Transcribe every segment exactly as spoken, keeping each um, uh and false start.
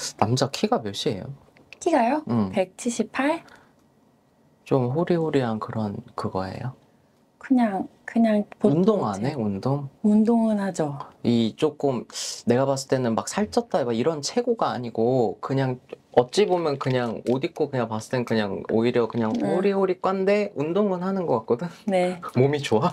남자 키가 몇이에요? 키가요? 응. 백칠십팔? 좀 호리호리한 그런 그거예요? 그냥 그냥 보통 운동 안 제- 해? 운동? 운동은 하죠. 이 조금 내가 봤을 때는 막 살쪘다 막 이런 체구가 아니고 그냥 어찌 보면 그냥 옷 입고 그냥 봤을 땐 그냥 오히려 그냥 음. 호리호리 깐데 운동은 하는 것 같거든? 네. 몸이 좋아?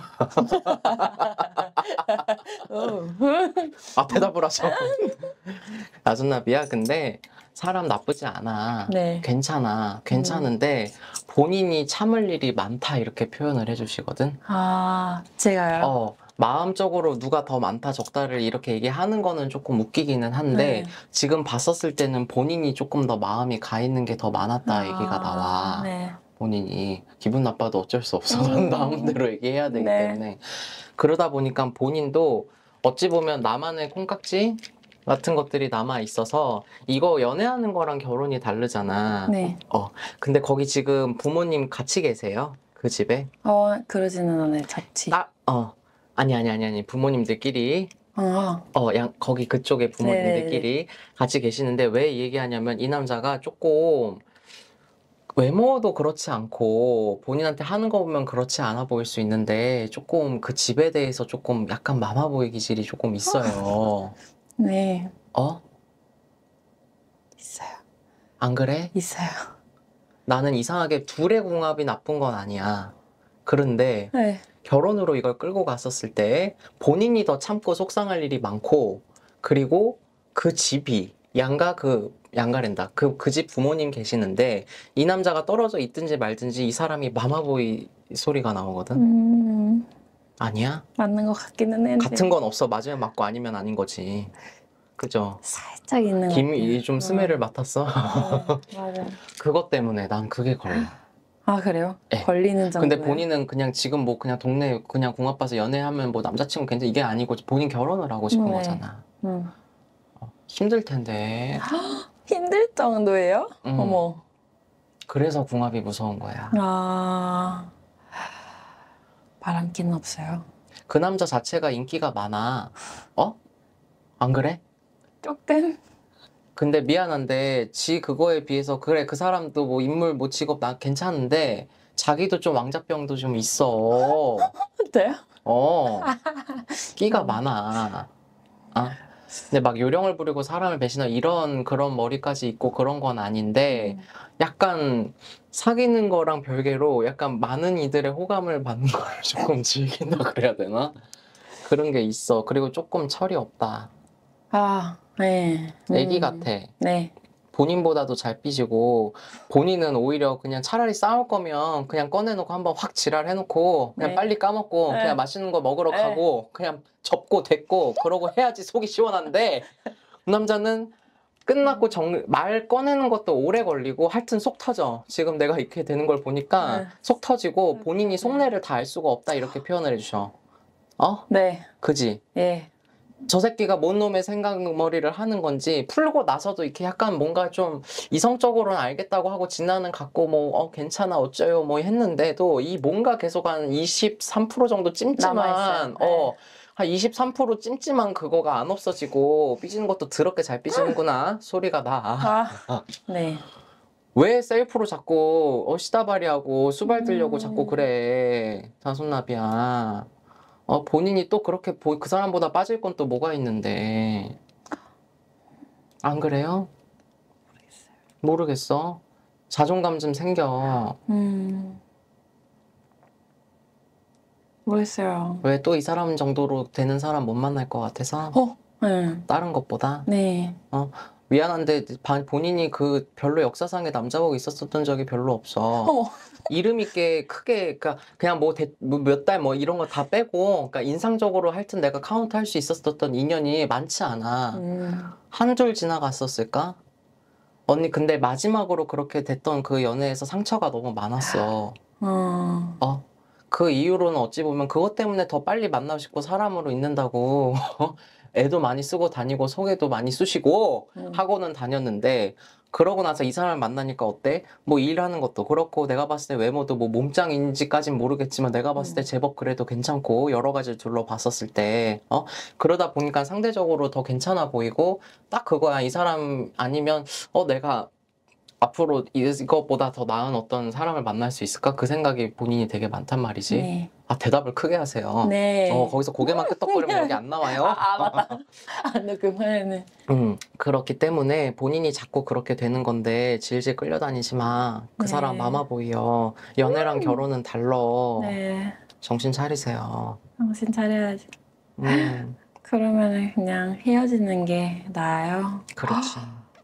어. 아 대답을 하죠. 나준나비야 근데 사람 나쁘지 않아. 네. 괜찮아. 괜찮은데 본인이 참을 일이 많다 이렇게 표현을 해주시거든. 아, 제가요? 어, 마음적으로 누가 더 많다 적다를 이렇게 얘기하는 거는 조금 웃기기는 한데 네. 지금 봤었을 때는 본인이 조금 더 마음이 가 있는 게 더 많았다 아, 얘기가 나와. 네. 본인이 기분 나빠도 어쩔 수 없어. 난 음. 마음대로 얘기해야 되기 네. 때문에 그러다 보니까 본인도 어찌 보면 나만의 콩깍지 같은 것들이 남아 있어서 이거 연애하는 거랑 결혼이 다르잖아. 네. 어, 근데 거기 지금 부모님 같이 계세요? 그 집에? 어, 그러지는 않아요. 자취. 나, 어, 아니, 아니, 아니, 아니, 부모님들끼리, 아, 어, 양, 거기 그쪽에 부모님들끼리 같이 계시는데 왜 얘기하냐면 이 남자가 조금 외모도 그렇지 않고 본인한테 하는 거 보면 그렇지 않아 보일 수 있는데 조금 그 집에 대해서 조금 약간 마마 보이기 질이 조금 있어요. 네. 어? 있어요. 안 그래? 있어요. 나는 이상하게 둘의 궁합이 나쁜 건 아니야. 그런데 네. 결혼으로 이걸 끌고 갔었을 때 본인이 더 참고 속상할 일이 많고 그리고 그 집이 양가 그 양가랜다 그 그 집 부모님 계시는데 이 남자가 떨어져 있든지 말든지 이 사람이 마마보이 소리가 나오거든. 음, 아니야? 맞는 것 같기는 했는데. 같은 건 없어. 맞으면 맞고 아니면 아닌 거지. 그죠? 살짝 있는 것 김이 같아요. 좀 스멜을 음. 맡았어. 네, 맞아요. 그것 때문에 난 그게 걸려. 아, 그래요? 네. 걸리는 정도요? 근데 본인은 그냥 지금 뭐 그냥 동네 그냥 궁합 봐서 연애하면 뭐 남자친구 괜찮 이게 아니고 본인 결혼을 하고 싶은 네. 거잖아. 음. 어, 힘들 텐데. 힘들 정도예요? 음. 어머. 그래서 궁합이 무서운 거야. 아, 바람기는 없어요. 그 남자 자체가 인기가 많아. 어? 안 그래? 조금? 근데 미안한데 지 그거에 비해서 그래 그 사람도 뭐 인물 뭐 직업 나 괜찮은데 자기도 좀 왕자병도 좀 있어. 어때요? 어. 끼가 음. 많아. 아. 근데 막 요령을 부리고 사람을 배신하고 이런 그런 머리까지 있고 그런 건 아닌데 음. 약간 사귀는 거랑 별개로 약간 많은 이들의 호감을 받는 걸 조금 즐긴다 그래야 되나? 그런 게 있어. 그리고 조금 철이 없다. 아, 네. 애기 음. 같아. 네. 본인보다도 잘 삐지고 본인은 오히려 그냥 차라리 싸울 거면 그냥 꺼내놓고 한번 확 지랄해놓고 그냥 네. 빨리 까먹고 네. 그냥 맛있는 거 먹으러 네. 가고 그냥 접고 됐고 그러고 해야지 속이 시원한데 그 남자는 끝났고 정, 말 꺼내는 것도 오래 걸리고 하여튼 속 터져. 지금 내가 이렇게 되는 걸 보니까 네. 속 터지고 본인이 네. 속내를 다 알 수가 없다 이렇게 표현을 해주셔. 어? 네. 그지? 예. 저 새끼가 뭔 놈의 생각머리를 하는 건지 풀고 나서도 이렇게 약간 뭔가 좀 이성적으로는 알겠다고 하고 진나는 갖고 뭐 어 괜찮아 어쩌요 뭐 했는데도 이 뭔가 계속 한 이십삼 퍼센트 정도 찜찜한 남아있어요. 어 한 이십삼 퍼센트 찜찜한 그거가 안 없어지고 삐지는 것도 더럽게 잘 삐지는구나 소리가 나. 아, 네. 왜 셀프로 자꾸 어 시다바리하고 수발 들려고 음. 자꾸 그래 자손나비야. 어, 본인이 또 그렇게 보, 그 사람보다 빠질 건 또 뭐가 있는데. 안 그래요? 모르겠어. 자존감 좀 생겨. 음. 모르겠어요. 왜 또 이 사람 정도로 되는 사람 못 만날 것 같아서? 어? 네. 다른 것보다? 네. 어, 미안한데 바- 본인이 그 별로 역사상에 남자하고 있었던 적이 별로 없어. 어머. 이름 있게 크게 그러니까 그냥 뭐 몇 달 뭐 이런 거 다 빼고 그러니까 인상적으로 하여튼 내가 카운트 할 수 있었던 인연이 많지 않아. 음. 한 줄 지나갔었을까? 언니 근데 마지막으로 그렇게 됐던 그 연애에서 상처가 너무 많았어. 어. 어? 그 이후로는 어찌 보면 그것 때문에 더 빨리 만나고 싶고 사람으로 있는다고 애도 많이 쓰고 다니고 속에도 많이 쑤시고 음. 하고는 다녔는데 그러고 나서 이 사람을 만나니까 어때? 뭐 일하는 것도 그렇고 내가 봤을 때 외모도 뭐 몸짱인지까진 모르겠지만 내가 봤을 때 음. 제법 그래도 괜찮고 여러 가지를 둘러봤었을 때 어? 그러다 보니까 상대적으로 더 괜찮아 보이고 딱 그거야. 이 사람 아니면 어 내가 앞으로 이것보다 더 나은 어떤 사람을 만날 수 있을까? 그 생각이 본인이 되게 많단 말이지. 네. 아, 대답을 크게 하세요. 네. 어, 거기서 고개만 끄덕거리면 여기 안 나와요. 아, 아 맞다. 아, 녹음. 네네. 음, 그렇기 때문에 본인이 자꾸 그렇게 되는 건데 질질 끌려다니지 마. 그 사람 네. 마마보이요. 연애랑 결혼은 달라. 네. 정신 차리세요. 정신 차려야지. 음, 그러면은 그냥 헤어지는 게 나아요. 그렇지.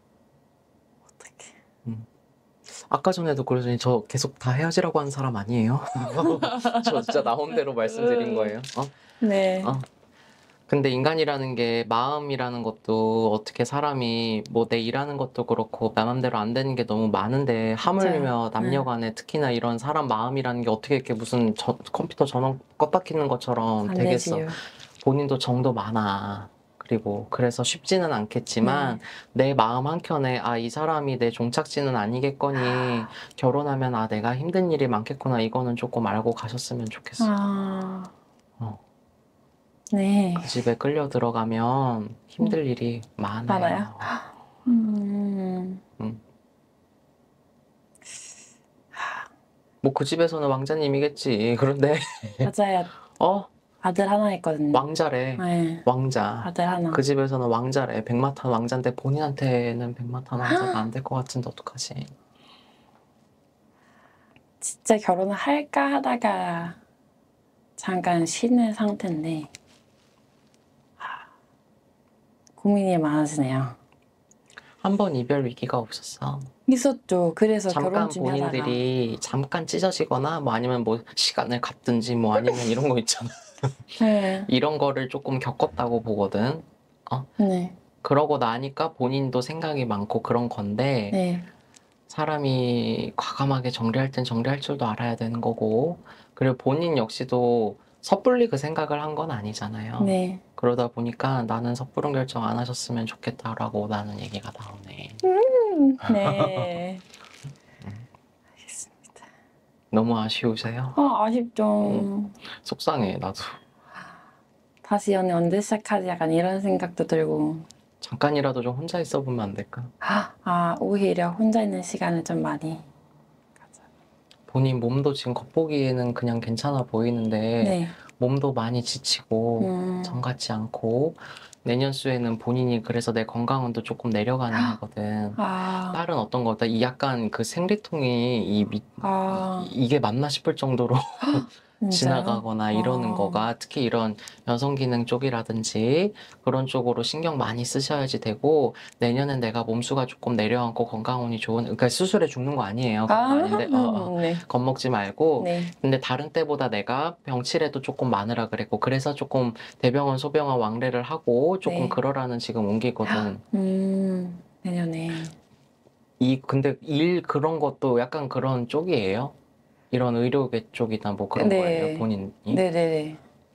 어떡해. 아까 전에도 그러더니 저 계속 다 헤어지라고 하는 사람 아니에요? 저 진짜 나온 대로 말씀드린 거예요. 어? 네. 어. 근데 인간이라는 게 마음이라는 것도 어떻게 사람이 뭐 내 일하는 것도 그렇고 나 맘대로 안 되는 게 너무 많은데 하물며 맞아요. 남녀 간에 특히나 이런 사람 마음이라는 게 어떻게 이렇게 무슨 저, 컴퓨터 전원 껐다 키는 것처럼 안 되겠어. 되지요. 본인도 정도 많아. 그리고 그래서 쉽지는 않겠지만 네. 내 마음 한켠에 아, 이 사람이 내 종착지는 아니겠거니 결혼하면 아, 내가 힘든 일이 많겠구나 이거는 조금 알고 가셨으면 좋겠어. 아. 어. 네. 그 집에 끌려 들어가면 힘들 일이 많아요. 많아요? 음. 음. 뭐 그 집에서는 왕자님이겠지. 그런데 맞아요. 어? 아들 하나 있거든요. 왕자래. 네. 왕자. 아들 하나. 그 집에서는 왕자래. 백마탄 왕자인데 본인한테는 백마탄 왕자가 안 될 것 같은데 어떡하지? 진짜 결혼을 할까 하다가 잠깐 쉬는 상태인데 고민이 많아지네요. 한 번 이별 위기가 없었어. 있었죠. 그래서 잠깐 결혼 준비하다가 본인들이 잠깐 찢어지거나 뭐 아니면 뭐 시간을 갖든지 뭐 아니면 이런 거 있잖아. 네. 이런 거를 조금 겪었다고 보거든. 어? 네. 그러고 나니까 본인도 생각이 많고 그런 건데 네. 사람이 과감하게 정리할 땐 정리할 줄도 알아야 되는 거고 그리고 본인 역시도 섣불리 그 생각을 한 건 아니잖아요. 네. 그러다 보니까 나는 섣부른 결정 안 하셨으면 좋겠다라고 나는 얘기가 나오네. 음, 네. 알겠습니다. 너무 아쉬우세요? 아, 아쉽죠. 음. 속상해 나도. 다시 연애 언제 시작하지? 약간 이런 생각도 들고. 잠깐이라도 좀 혼자 있어 보면 안 될까? 아, 오히려 혼자 있는 시간을 좀 많이. 본인 몸도 지금 겉보기에는 그냥 괜찮아 보이는데 네. 몸도 많이 지치고 음. 정 같지 않고 내년 수에는 본인이 그래서 내 건강운도 조금 내려가는 하거든. 아. 다른 어떤 거다 이 약간 그 생리통이 이 미, 아. 이- 이게 맞나 싶을 정도로 진짜요? 지나가거나 이러는 아. 거가 특히 이런 여성기능 쪽이라든지 그런 쪽으로 신경 많이 쓰셔야지 되고 내년엔 내가 몸수가 조금 내려앉고 건강운이 좋은 그러니까 수술해 죽는 거 아니에요. 그거 아, 아닌데 어, 어. 네. 겁먹지 말고 네. 근데 다른 때보다 내가 병치레도 조금 많으라 그랬고 그래서 조금 대병원 소병원 왕래를 하고 조금 네. 그러라는 지금 옮기거든. 음, 내년에. 이 근데 일 그런 것도 약간 그런 쪽이에요. 이런 의료계 쪽이나 뭐 그런 네. 거예요. 본인이. 네네네.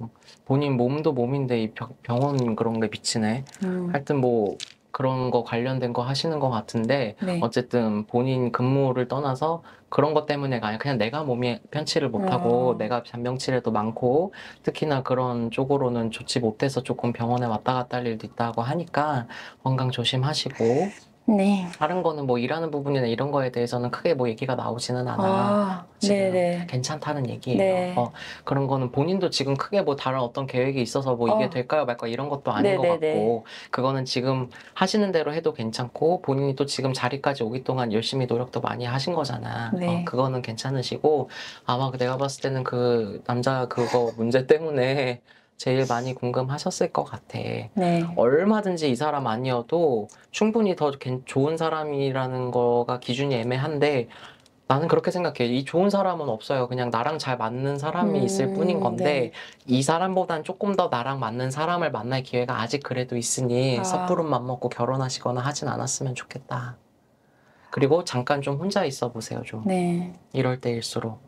본인 몸도 몸인데 이 병, 병원 그런 게 미치네. 음. 하여튼 뭐 그런 거 관련된 거 하시는 것 같은데 네. 어쨌든 본인 근무를 떠나서 그런 것 때문에가 아니라 그냥 내가 몸이 편치를 못하고 어. 내가 잔병치레도 많고 특히나 그런 쪽으로는 좋지 못해서 조금 병원에 왔다 갔다 할 일도 있다고 하니까 건강 조심하시고 네. 다른 거는 뭐 일하는 부분이나 이런 거에 대해서는 크게 뭐 얘기가 나오지는 않아. 아, 지금 네네. 괜찮다는 얘기예요. 네. 어, 그런 거는 본인도 지금 크게 뭐 다른 어떤 계획이 있어서 뭐 이게 어. 될까요 말까 이런 것도 아닌 것 네네네. 같고 그거는 지금 하시는 대로 해도 괜찮고 본인이 또 지금 자리까지 오기 동안 열심히 노력도 많이 하신 거잖아. 네. 어, 그거는 괜찮으시고 아마 내가 봤을 때는 그 남자 그거 문제 때문에 제일 많이 궁금하셨을 것 같아. 네. 얼마든지 이 사람 아니어도 충분히 더 괜- 좋은 사람이라는 거가 기준이 애매한데 나는 그렇게 생각해. 이 좋은 사람은 없어요. 그냥 나랑 잘 맞는 사람이 있을 뿐인 음, 건데 네. 이 사람보단 조금 더 나랑 맞는 사람을 만날 기회가 아직 그래도 있으니 아. 섣부른 맘 먹고 결혼하시거나 하진 않았으면 좋겠다. 그리고 잠깐 좀 혼자 있어 보세요. 좀 네. 이럴 때일수록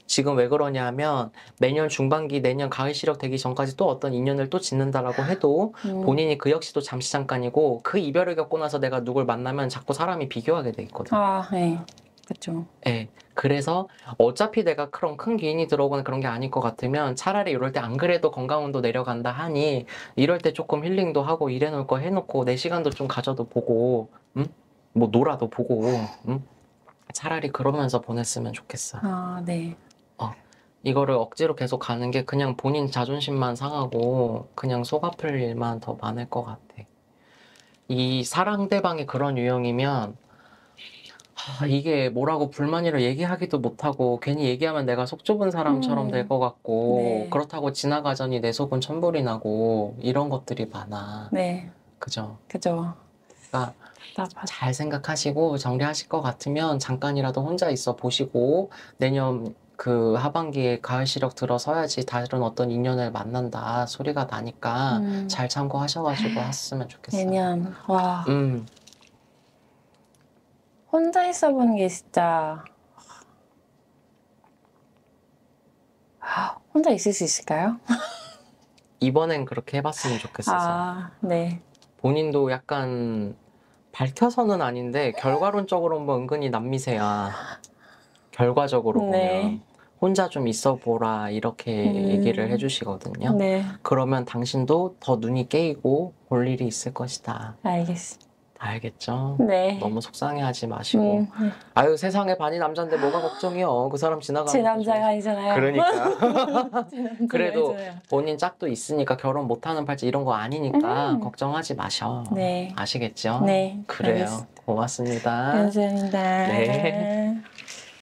지금 왜 그러냐면 매년 중반기 내년 가을 시력 되기 전까지 또 어떤 인연을 또 짓는다라고 해도 음. 본인이 그 역시도 잠시 잠깐이고 그 이별을 겪고 나서 내가 누굴 만나면 자꾸 사람이 비교하게 돼 있거든. 아, 네. 그쵸. 예. 그래서 어차피 내가 그런 큰 기인이 들어오거나 그런 게 아닐 것 같으면 차라리 이럴 때 안 그래도 건강운도 내려간다 하니 이럴 때 조금 힐링도 하고 일해놓을 거 해놓고 내 시간도 좀 가져도 보고 음? 뭐 놀아도 보고 음? 차라리 그러면서 보냈으면 좋겠어. 아, 네. 이거를 억지로 계속 가는 게 그냥 본인 자존심만 상하고 그냥 속 아플 일만 더 많을 것 같아. 이 사랑대방이 그런 유형이면 하, 이게 뭐라고 불만이라 얘기하기도 못하고 괜히 얘기하면 내가 속 좁은 사람처럼 음. 될 것 같고 네. 그렇다고 지나가자니 내 속은 천불이 나고 이런 것들이 많아. 네. 그죠? 그죠. 그러니까 답답하죠. 잘 생각하시고 정리하실 것 같으면 잠깐이라도 혼자 있어 보시고 내년 그 하반기에 가을 시력 들어서야지 다른 어떤 인연을 만난다 소리가 나니까 음. 잘 참고하셔가지고 했으면 좋겠어요. 내년. 와. 음, 혼자 있어보는 게 진짜. 아, 혼자 있을 수 있을까요? 이번엔 그렇게 해봤으면 좋겠어서 아, 네. 본인도 약간 밝혀서는 아닌데 결과론적으로 보면 은근히 남미세야. 결과적으로 네. 보면 혼자 좀 있어 보라 이렇게 음. 얘기를 해주시거든요. 네. 그러면 당신도 더 눈이 깨이고 볼 일이 있을 것이다. 알겠습니다. 알겠죠? 네. 너무 속상해하지 마시고. 음, 네. 아유 세상에 반이 남잔데 뭐가 걱정이요. 그 사람 지나가는 제 거지. 남자가 아니잖아요. 그러니까 제 남자가 그래도 아니잖아요. 본인 짝도 있으니까 결혼 못하는 팔자 이런 거 아니니까 음. 걱정하지 마셔. 네. 아시겠죠? 네. 그래요. 알겠습니다. 고맙습니다. 감사합니다. 네.